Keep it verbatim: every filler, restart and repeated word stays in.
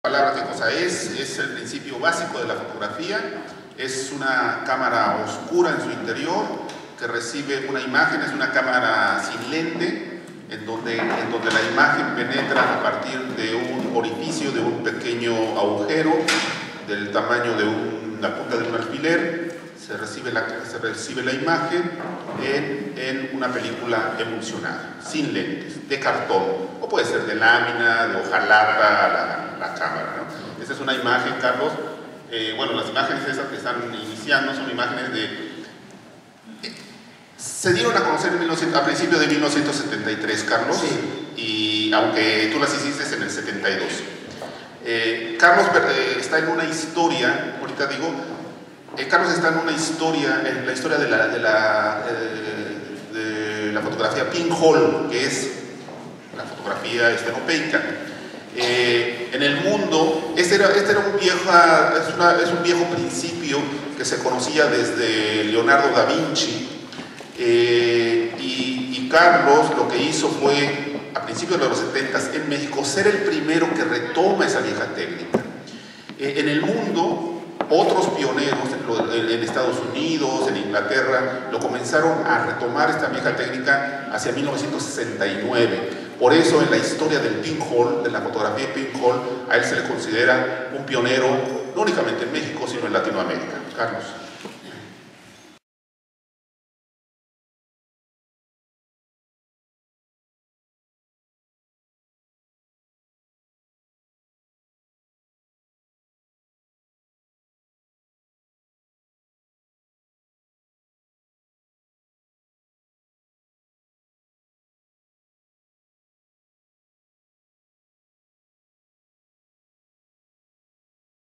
Palabra qué cosa es, es el principio básico de la fotografía, es una cámara oscura en su interior que recibe una imagen, es una cámara sin lente en donde, en donde la imagen penetra a partir de un orificio, de un pequeño agujero del tamaño de un, la punta de un alfiler, se recibe la, se recibe la imagen en, en una película emulsionada, sin lentes, de cartón, o puede ser de lámina, de hojalata, la, la cámara, ¿no? Esta es una imagen, Carlos. Eh, bueno, las imágenes esas que están iniciando son imágenes de... Eh, se dieron a conocer en mil novecientos, a principios de mil novecientos setenta y tres, Carlos, sí. Y aunque tú las hiciste en el setenta y dos. Eh, Carlos eh, está en una historia, ahorita digo, eh, Carlos está en una historia, en la historia de la, de la, eh, de la fotografía pinhole, que es la fotografía estenopeica. Eh, en el mundo, este era, este era un, vieja, es, una, es un viejo principio que se conocía desde Leonardo da Vinci, eh, y, y Carlos lo que hizo fue, a principios de los setenta en México, ser el primero que retoma esa vieja técnica. Eh, en el mundo, otros pioneros en, en Estados Unidos, en Inglaterra, lo comenzaron a retomar esta vieja técnica hacia mil novecientos sesenta y nueve. Por eso en la historia del pinhole, de la fotografía pinhole, a él se le considera un pionero, no únicamente en México, sino en Latinoamérica. Carlos.